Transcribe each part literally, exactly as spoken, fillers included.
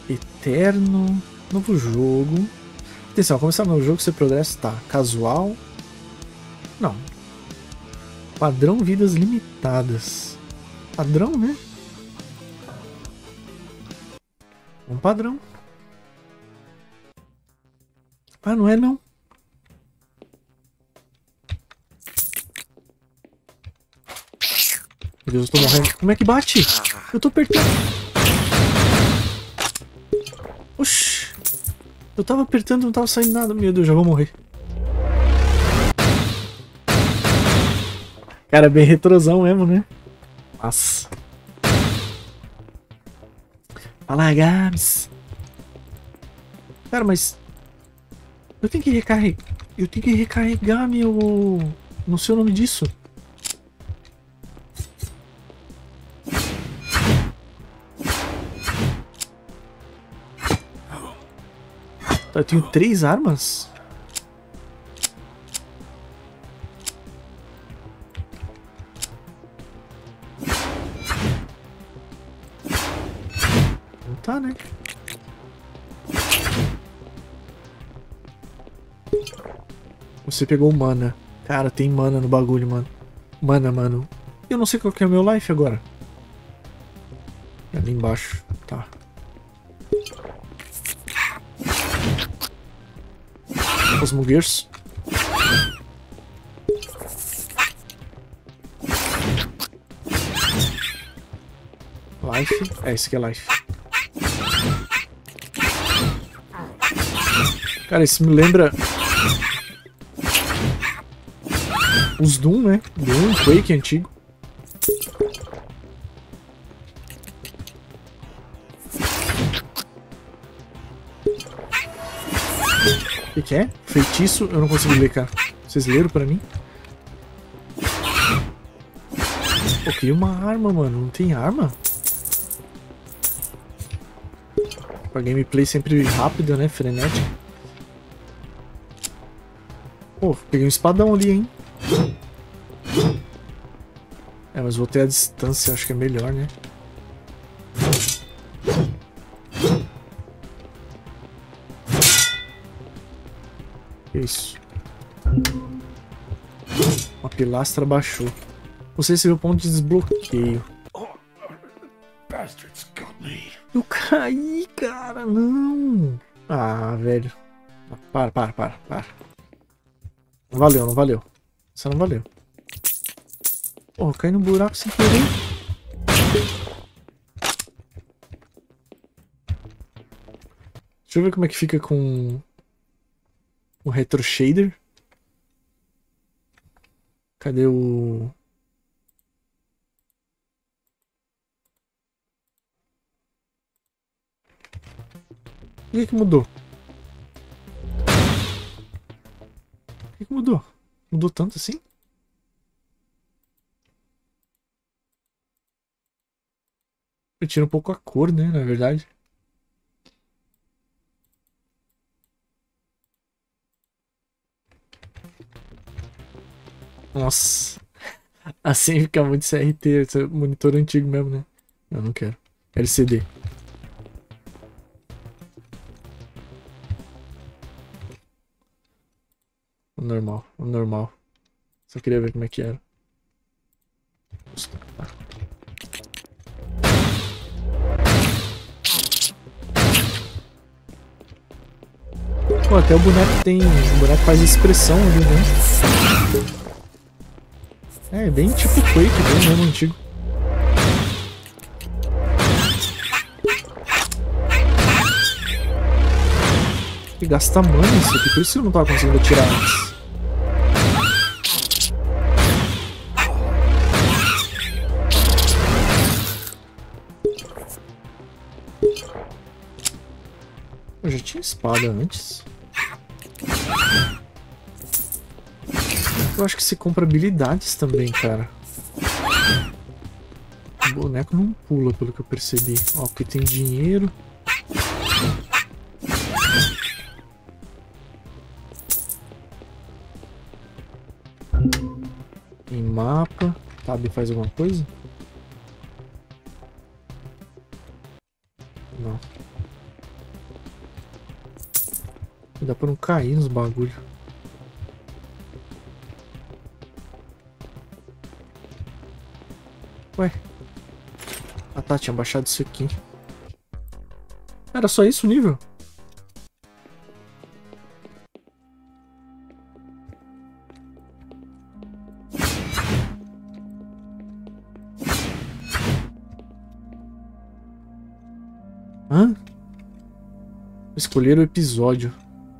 Eterno. Novo jogo. Atenção, começar no jogo, você progressa. Tá. Casual. Não. Padrão vidas limitadas. Padrão, né? Um padrão. Ah, não é não. Meu Deus, eu tô morrendo. Como é que bate? Eu tô apertando. Oxi. Eu tava apertando e não tava saindo nada. Meu Deus, já vou morrer. Cara, é bem retrosão mesmo, né? Nossa. Fala, Gabs. Cara, mas... Eu tenho que recarregar... Eu tenho que recarregar meu... Não sei o nome disso. Eu tenho três armas? Não tá, né? Você pegou mana. Cara, tem mana no bagulho, mano. Mana, mano. Eu não sei qual que é o meu life agora. É ali embaixo. Tá. Os mugueiros. Life. É, esse aqui é life. Cara, isso me lembra... Os Doom, né? Doom, Quake antigo. O que, que é? Feitiço? Eu não consigo ler, cara. Vocês leram pra mim? Pô, queria uma arma, mano. Não tem arma? Pra gameplay sempre rápida, né? Frenética. Pô, peguei um espadão ali, hein? É, mas vou ter a distância, acho que é melhor, né? Isso. Uma pilastra baixou. Você recebeu ponto de desbloqueio. Eu caí, cara, não. Ah, velho. Para, para, para, para. Não valeu, não valeu. Isso não valeu. Porra, eu caí no buraco sem querer. Deixa eu ver como é que fica com o retro shader. Cadê o... O que que mudou? O que que mudou? Mudou tanto assim? Eu tiro um pouco a cor, né, na verdade. Nossa. Assim fica muito C R T, esse é monitor antigo mesmo, né? Eu não quero. L C D. O normal, o normal. Só queria ver como é que era. Pô, até o boneco tem... O boneco faz expressão ali, né? É, bem tipo Quake, bem mesmo antigo. E gasta mana isso aqui, por isso eu não tava conseguindo atirar antes. Eu já tinha espada antes. Eu acho que você compra habilidades também, cara. O boneco não pula, pelo que eu percebi. Ó, porque tem dinheiro. Em mapa. Tab faz alguma coisa? Não. Dá pra não cair nos bagulho. Ué. Ah tá, tinha baixado isso aqui. Era só isso o nível? Hã? Escolher o episódio.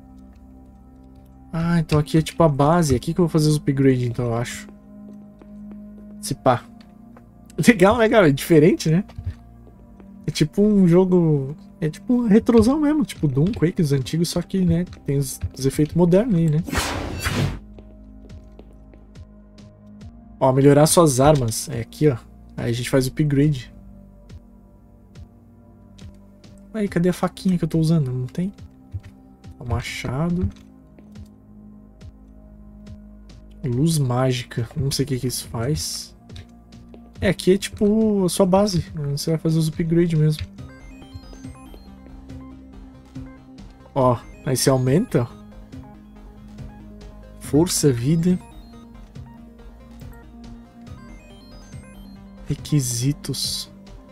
Ah, então aqui é tipo a base. É aqui que eu vou fazer os upgrades, então eu acho. Se pá. Legal, né, cara? É diferente, né? É tipo um jogo... É tipo um retrosão mesmo. Tipo Doom, Quake, os antigos. Só que, né, tem os, os efeitos modernos aí, né? Ó, melhorar suas armas. É aqui, ó. Aí a gente faz o upgrade. Aí, cadê a faquinha que eu tô usando? Não tem? O machado. Luz mágica. Não sei o que que isso faz. É, aqui é tipo a sua base. Você vai fazer os upgrades mesmo. Ó, aí você aumenta. Força, vida. Requisitos.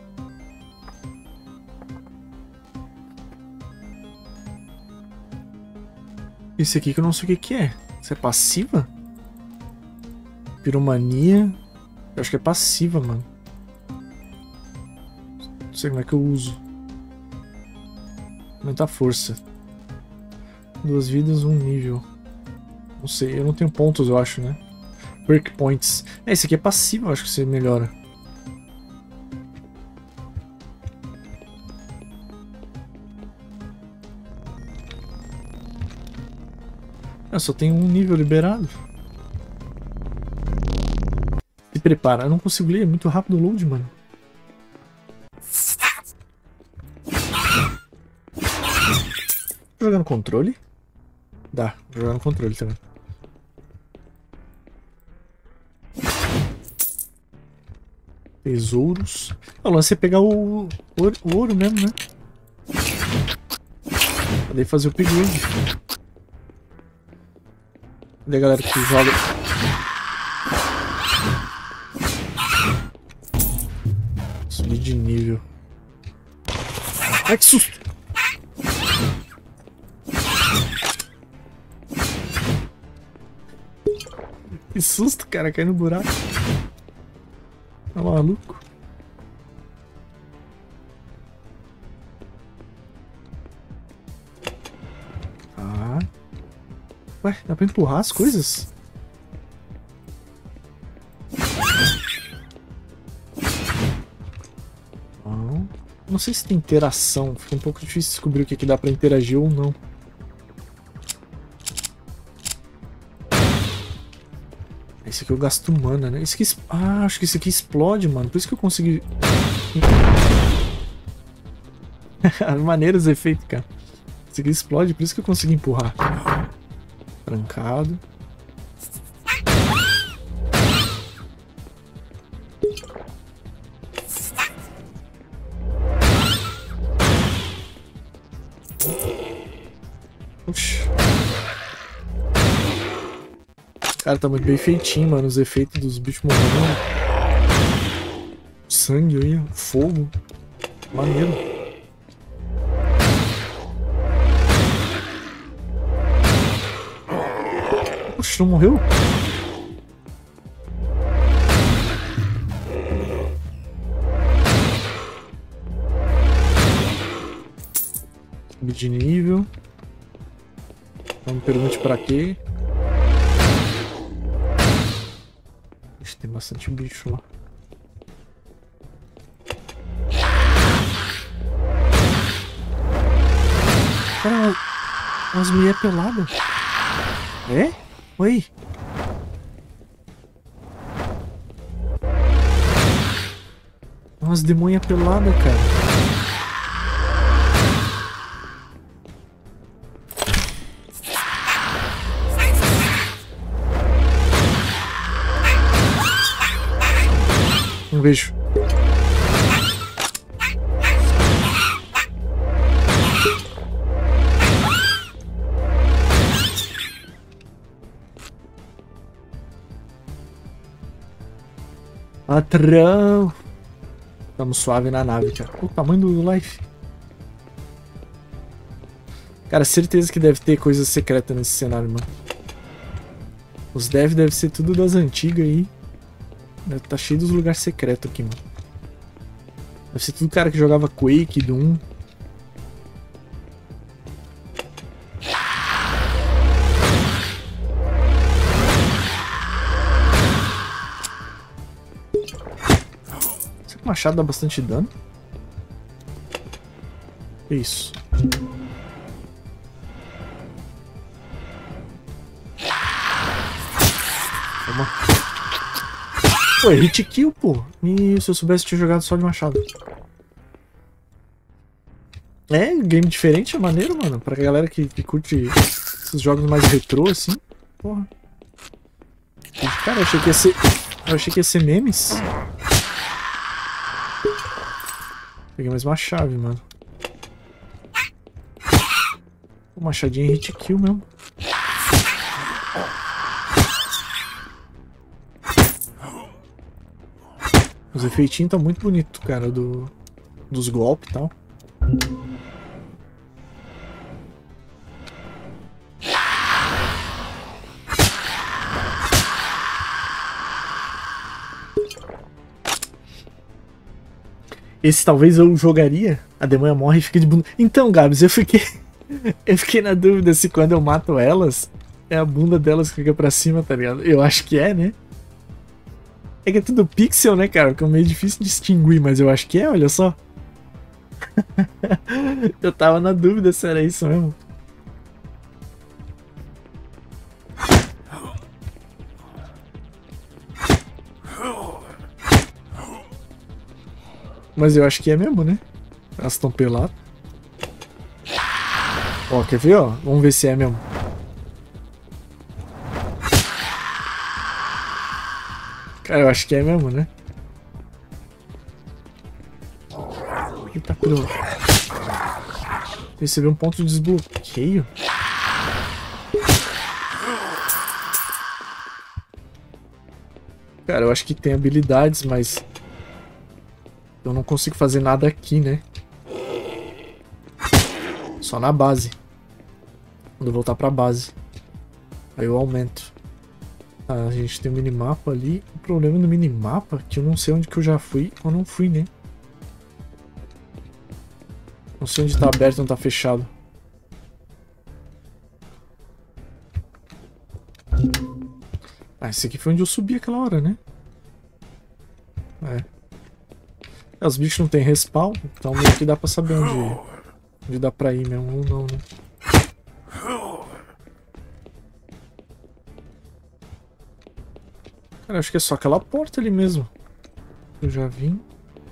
Esse aqui que eu não sei o que que é. Isso é passiva? Piromania. Eu acho que é passiva, mano. Não sei como é que eu uso. Aumentar a força. Duas vidas, um nível. Não sei, eu não tenho pontos, eu acho, né? Perk points. É, esse aqui é passivo, eu acho que você melhora. Eu só tenho um nível liberado. Se prepara. Eu não consigo ler, é muito rápido o load, mano. Jogar no controle? Dá, jogar no controle também. Tesouros. O lance é pegar o ouro, o ouro mesmo, né? Pra daí fazer o upgrade. Cadê a galera que joga? Subir de nível. Ai, que susto! Que susto, cara, cair no buraco. Tá maluco? Ah. Ué, dá pra empurrar as coisas? Não. Não sei se tem interação. Fica um pouco difícil descobrir o que, que dá pra interagir ou não. Esse aqui eu gasto mana, né? Esse aqui... Ah, acho que esse aqui explode, mano. Por isso que eu consegui... Maneiro os efeitos, cara. Esse aqui explode, por isso que eu consegui empurrar. Trancado. Oxi. Cara, tá muito bem feitinho, mano. Os efeitos dos bichos morrendo. Sangue aí, fogo. Maneiro. Oxe, não morreu? Subir de nível. Não me pergunte pra quê. Ixi, tem bastante bicho lá. Cara, umas mulheres peladas. É? Oi? Umas demônias peladas, cara. Não vejo. Patrão. Tamo suave na nave, cara. O tamanho do life. Cara, certeza que deve ter coisa secreta nesse cenário, mano. Os devs devem ser tudo das antigas aí. Tá cheio dos lugares secretos aqui, mano. Deve ser tudo cara que jogava Quake, Doom. Será que o machado dá bastante dano? Isso. Toma. Pô, é hit kill, pô. E se eu soubesse que tinha jogado só de machado. É, game diferente é maneiro, mano. Pra galera que, que curte esses jogos mais retrô, assim. Porra. Cara, eu achei que ia ser. Eu achei que ia ser memes. Peguei mais uma chave, mano. O machadinho é hit kill mesmo. Os efeitinhos estão muito bonitos, cara, do, dos golpes e tal. Esse talvez eu jogaria. A demônia morre e fica de bunda. Então, Gabs, eu fiquei. Eu fiquei na dúvida se quando eu mato elas, é a bunda delas que fica pra cima, tá ligado? Eu acho que é, né? É que é tudo pixel, né, cara? Que é meio difícil de distinguir, mas eu acho que é, olha só. Eu tava na dúvida se era isso mesmo. Mas eu acho que é mesmo, né? Elas estão peladas. Ó, quer ver, ó? Vamos ver se é mesmo. Cara, eu acho que é mesmo, né? Eita, pro... Recebeu um ponto de desbloqueio. Cara, eu acho que tem habilidades, mas... eu não consigo fazer nada aqui, né? Só na base. Quando eu voltar pra base. Aí eu aumento. Tá, a gente tem um minimapa ali. O problema do minimapa é que eu não sei onde que eu já fui ou não fui, né? Não sei onde tá aberto e onde tá fechado. Ah, esse aqui foi onde eu subi aquela hora, né? É. É, os bichos não tem respawn, então meio que dá pra saber onde, onde dá pra ir mesmo ou não, né? Cara, acho que é só aquela porta ali mesmo. Eu já vim.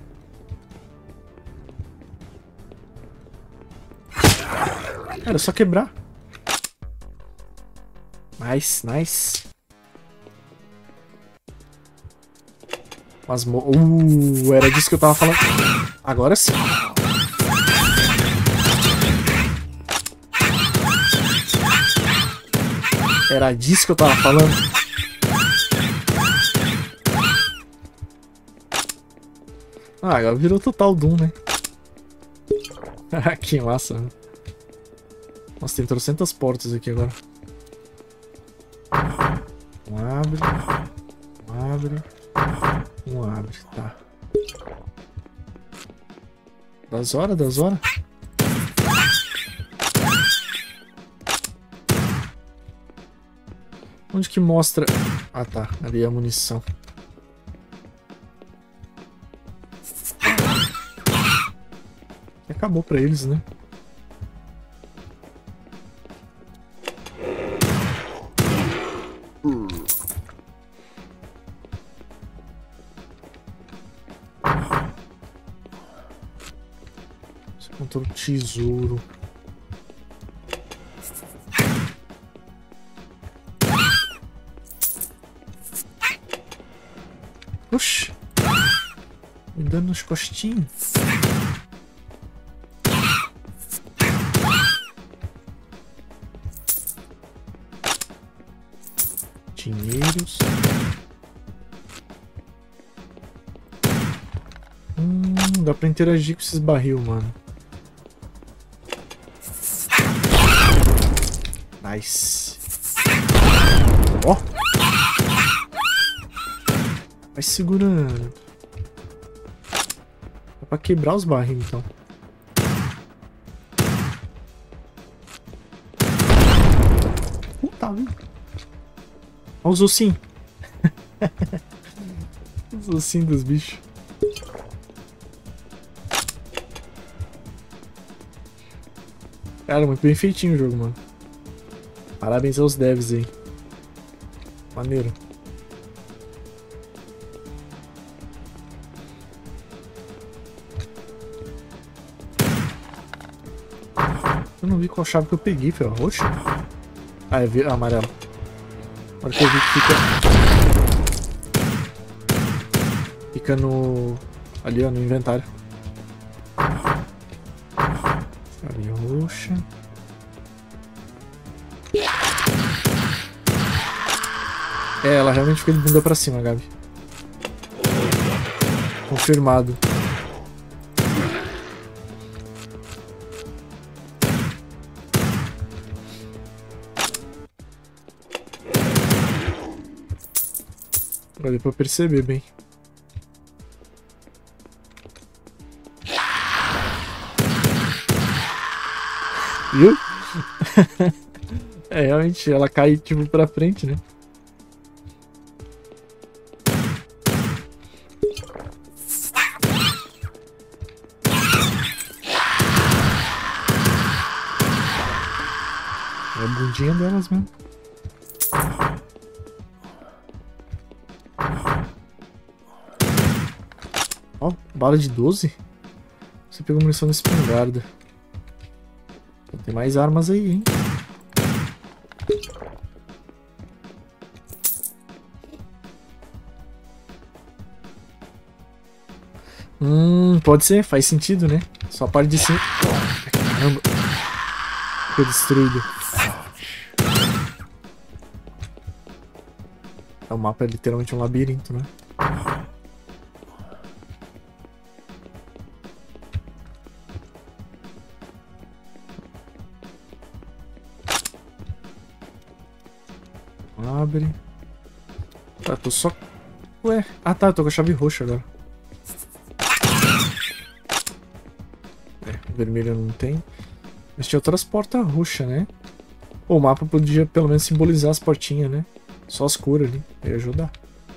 Cara, é só quebrar. Nice, nice. Mas, uh, era disso que eu tava falando. Agora sim. Era disso que eu tava falando. Ah, agora virou total Doom, né? Que massa, né? Nossa, tem trocentas portas aqui agora. Um abre. Um abre. Um abre, tá. Das horas, das horas. Onde que mostra... Ah, tá. Ali é a munição. Acabou pra eles, né? Você encontrou o tesouro. Oxi! Me dando nos costinhos. Dinheiros. dá pra interagir com esses barril, mano. Nice. Ó. Vai segurando. Dá pra quebrar os barris, então. Puta vida. Olha os ossinhos. Os ossinhos dos bichos. Cara, muito bem feitinho o jogo, mano. Parabéns aos devs aí. Maneiro. Eu não vi qual chave que eu peguei, foi a roxa? Ah, eu vi a amarela. Agora que eu vi que fica... Fica no... Ali, ó, no inventário. Chave roxa. É, ela realmente fica de bunda pra cima, Gabi. Confirmado. Agora deu pra perceber bem. Viu? É, realmente, ela cai tipo pra frente, né? É a bundinha delas mesmo. Ó, bala de doze? Você pegou munição de espingarda. Tem mais armas aí, hein? Hum, pode ser, faz sentido, né? Só a parte de cima. Caramba. Foi destruído. O mapa é literalmente um labirinto, né? Abre. Tá, tô só... Ué. Ah tá, eu tô com a chave roxa agora. É, vermelha não tem. Mas tinha outras portas roxas, né? Pô, o mapa podia pelo menos simbolizar as portinhas, né? Só as cores ali. Ia ajudar.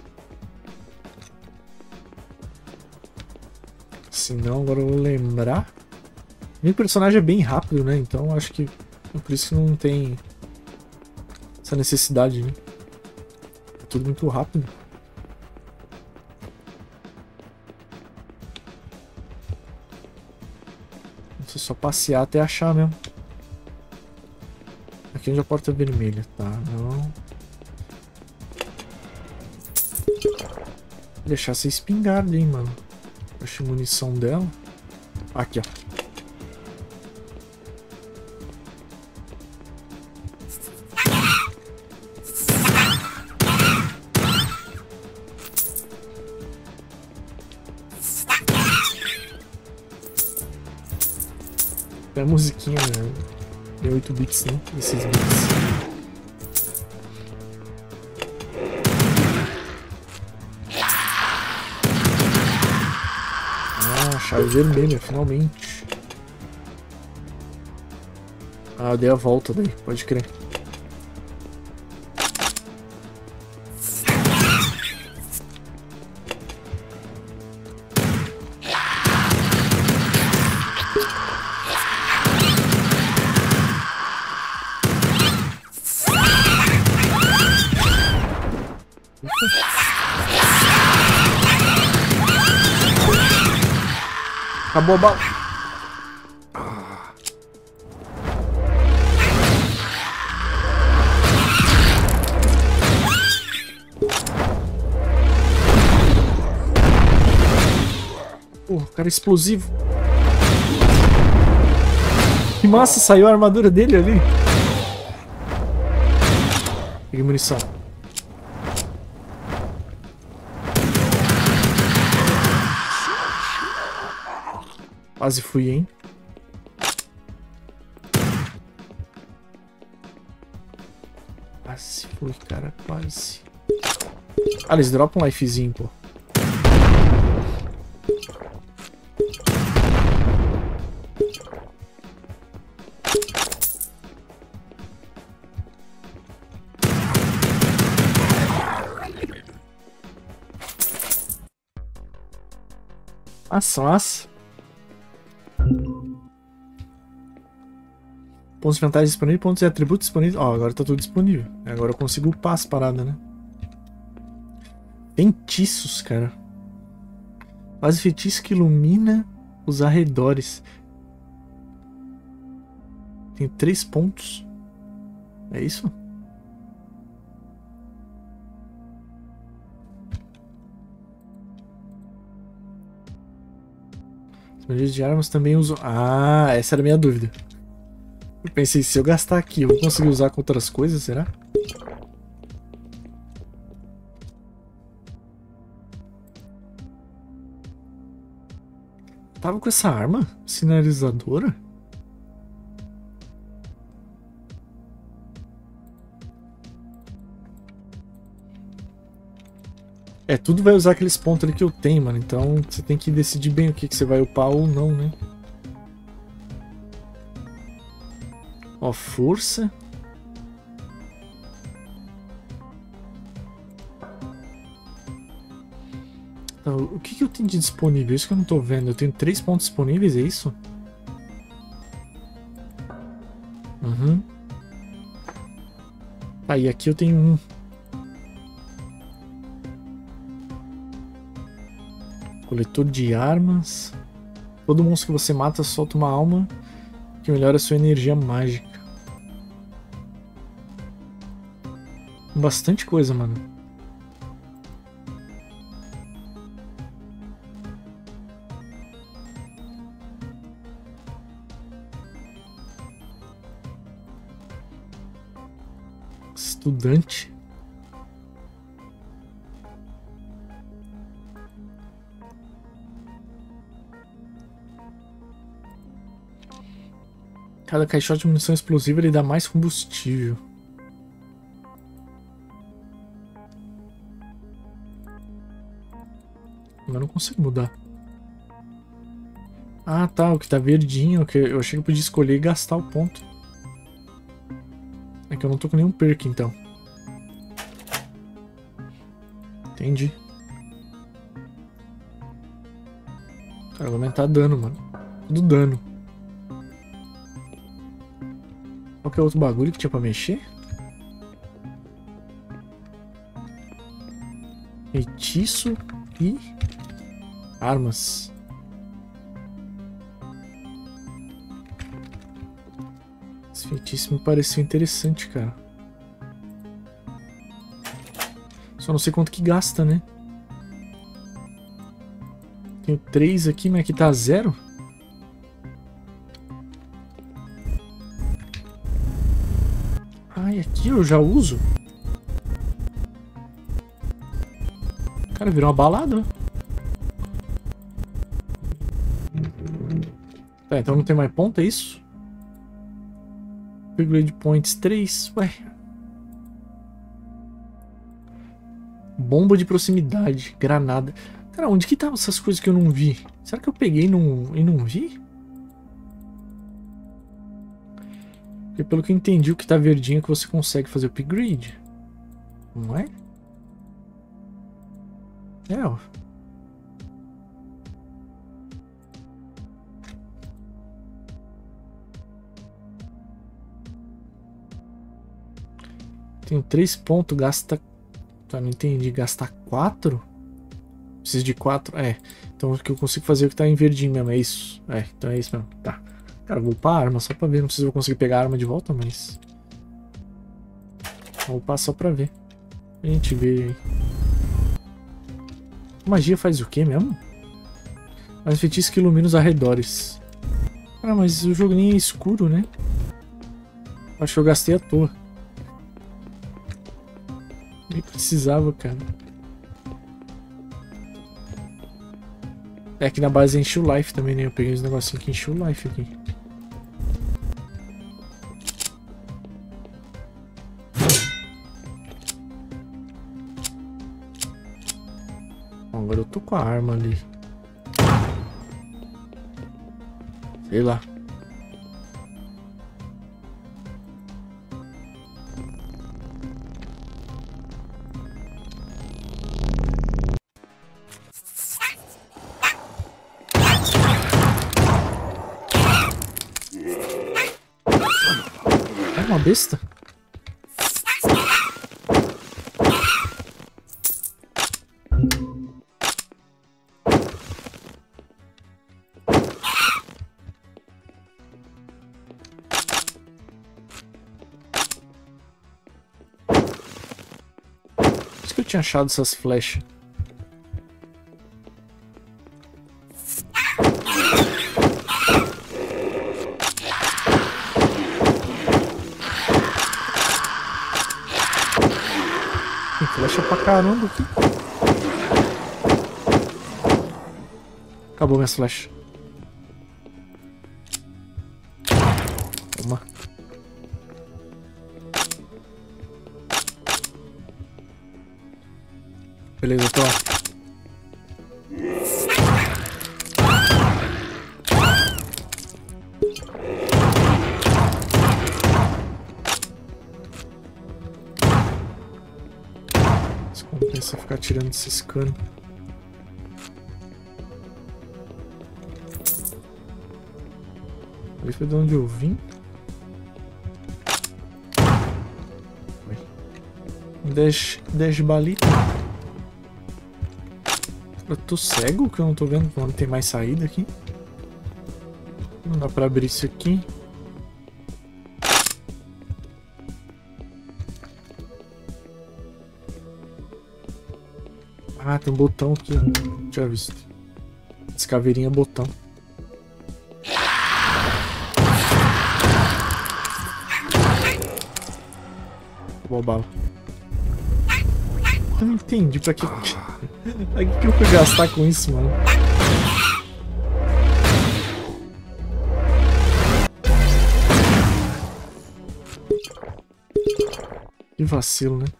Se não, agora eu vou lembrar. Meu personagem é bem rápido, né? Então acho que é por isso que não tem essa necessidade, né? É tudo muito rápido. Você só passear até achar mesmo. Aqui onde a porta é vermelha, tá? Não. Vou deixar essa espingarda, hein, mano. Acho munição dela. Aqui, ó. É a musiquinha, né? É oito bits, né? Esses bits. Ah, chave vermelha, finalmente. Ah, eu dei a volta daí, pode crer. Acabou a bala. Ah. Pô, cara explosivo. Que massa, saiu a armadura dele ali. Peguei munição. Quase fui, hein? Quase fui, cara. Quase. Ah, eles dropam um lifezinho, pô. Massa, massa. Pontos de vantagem disponíveis, pontos de atributos disponíveis. Ó, agora tá tudo disponível. Agora eu consigo upar as paradas, né? Feitiços, cara. Faz feitiço que ilumina os arredores. Tem três pontos. É isso? Os medios de armas também usam... Ah, essa era a minha dúvida. Eu pensei, se eu gastar aqui, eu vou conseguir usar com outras coisas, será? Tava com essa arma? Sinalizadora? É, tudo vai usar aqueles pontos ali que eu tenho, mano. Então você tem que decidir bem o que, que você vai upar ou não, né? Ó, força. Então, o que, que eu tenho de disponível? Isso que eu não tô vendo. Eu tenho três pontos disponíveis, é isso? Uhum. Tá, e aqui eu tenho um. Coletor de armas. Todo monstro que você mata solta uma alma que melhora a sua energia mágica. Bastante coisa, mano. Estudante. Cada caixote de munição explosiva ele dá mais combustível. Mas eu não consigo mudar. Ah, tá. O que tá verdinho. Que eu achei que eu podia escolher e gastar o ponto. É que eu não tô com nenhum perk, então. Entendi. Cara, vai aumentar dano, mano. Tudo dano. Qualquer outro bagulho que tinha pra mexer? Feitiço e armas. Esse feitiço me pareceu interessante, cara. Só não sei quanto que gasta, né? Tenho três aqui, mas aqui tá zero. Ai, aqui eu já uso. Cara, virou uma balada. Tá, então não tem mais ponta, é isso? Upgrade points três. Ué. Bomba de proximidade. Granada. Cara, onde que estavam essas coisas que eu não vi? Será que eu peguei e não, e não vi? Porque pelo que eu entendi, o que tá verdinho é que você consegue fazer upgrade. Não é? É, ó. Tenho três pontos, gasta... Tá, não entendi. Gasta quatro? Preciso de quatro? É. Então o que eu consigo fazer é o que tá em verdinho mesmo, é isso. É, então é isso mesmo. Tá. Cara, vou upar a arma só pra ver. Não sei se eu vou conseguir pegar a arma de volta, mas... Vou upar só pra ver. A gente vê aí. Magia faz o que mesmo? Faz feitiço que ilumina os arredores. Ah, mas o jogo nem é escuro, né? Acho que eu gastei à toa. Nem precisava, cara. É que na base enche o life também, né? Eu peguei uns negocinhos que enche o life aqui. Bom, agora eu tô com a arma ali. Sei lá. É uma besta? Por isso que eu tinha achado essas flechas. Tem flecha pra caramba aqui. Acabou minhas flechas. Toma. Beleza, tô. Isso compensa ficar tirando esses canos. Ali foi de onde eu vim. dez, dez balitas. Eu tô cego que eu não tô vendo onde tem mais saída aqui. Não dá pra abrir isso aqui. Ah, tem um botão aqui. Não tinha visto. Esse caveirinha é botão. Boa bala. Eu não entendi pra que... pra que eu fui gastar com isso, mano? Que vacilo, né?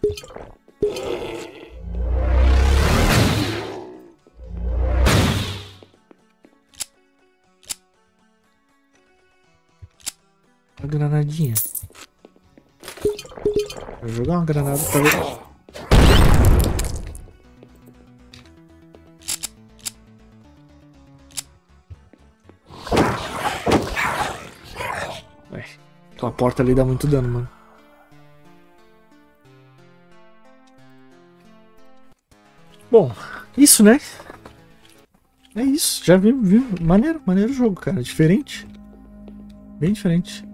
Uma granadinha. Vou jogar uma granada pra ver. Ué, aquela porta ali dá muito dano, mano. Bom, isso, né? É isso, já viu, viu? Maneiro, maneiro o jogo, cara. Diferente. Bem diferente.